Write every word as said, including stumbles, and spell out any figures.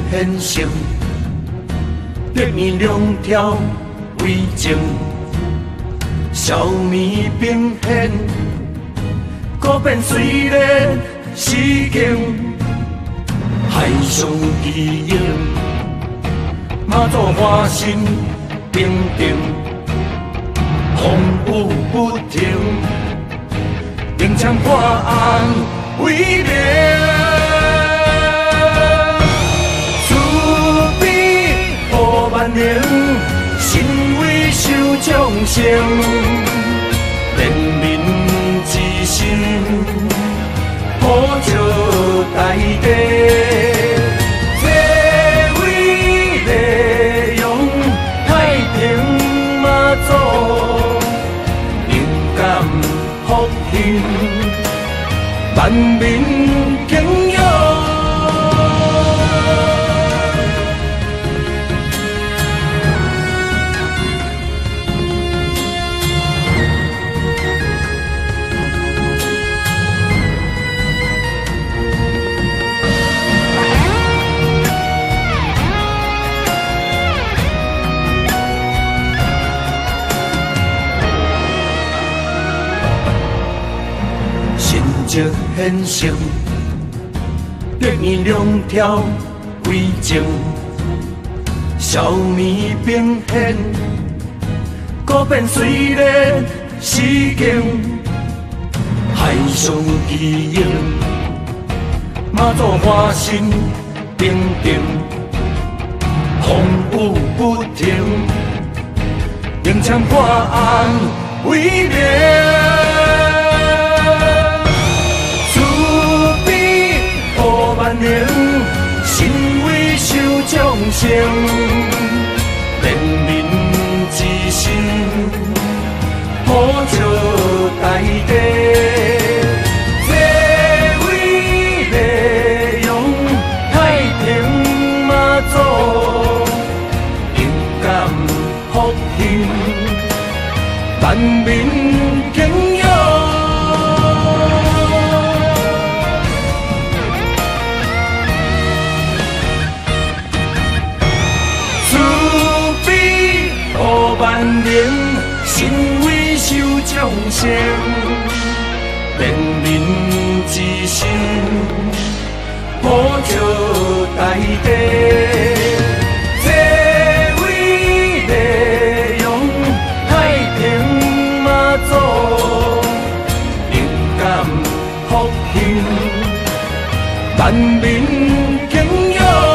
现成，百年两条为情，消灭兵险，古变虽然诗经，海上奇影，马祖花心定定，风雨不停，鸣枪破案为名。 万年，心为受众生，人民之心，抱着大地，这位利用太平马祖，勇敢复兴，万民敬仰。 即现成，百年两条为情，消灭兵险，古变虽然诗经，海上奇影，马祖花心定定，风雨不停，鸣枪破案为名。 万年，心为受众生，人民之心，抱着大地，这位利用太平马祖，勇敢复兴，万民敬仰。 万年，心为受众生，人民之心，抱着大地，这位利用太平马祖，勇敢复兴，万民敬仰。